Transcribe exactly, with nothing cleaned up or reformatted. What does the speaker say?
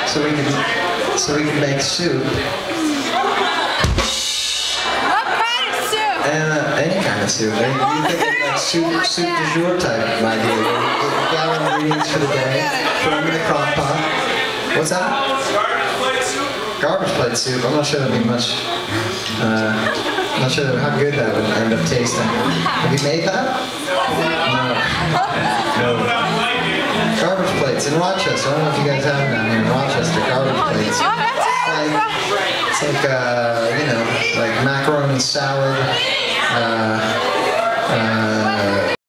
so we can so we can make soup. What kind of soup? Uh, any kind of soup. You think of like soup, soup du jour type idea. You gather ingredients for the day, throw them in the crock pot. What's that? Garbage plate soup. Garbage plate soup. I'm not sure that'd be much. Uh, I'm not sure how good that would end up tasting. Have you made that? No. No. Garbage plates in Rochester. I don't know if you guys have them down here in Rochester. Garbage plates. Oh, that's Like, it's like, uh, you know, like macaroni salad, uh, uh,